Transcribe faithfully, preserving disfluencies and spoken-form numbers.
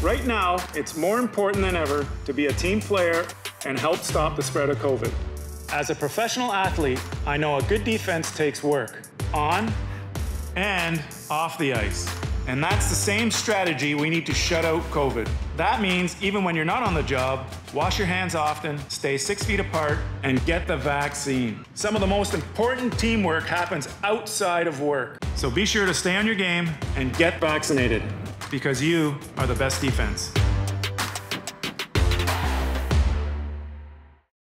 Right now, it's more important than ever to be a team player and help stop the spread of COVID. As a professional athlete, I know a good defense takes work, on and off the ice. And that's the same strategy we need to shut out COVID. That means even when you're not on the job, wash your hands often, stay six feet apart, and get the vaccine. Some of the most important teamwork happens outside of work. So be sure to stay on your game and get vaccinated, because you are the best defense.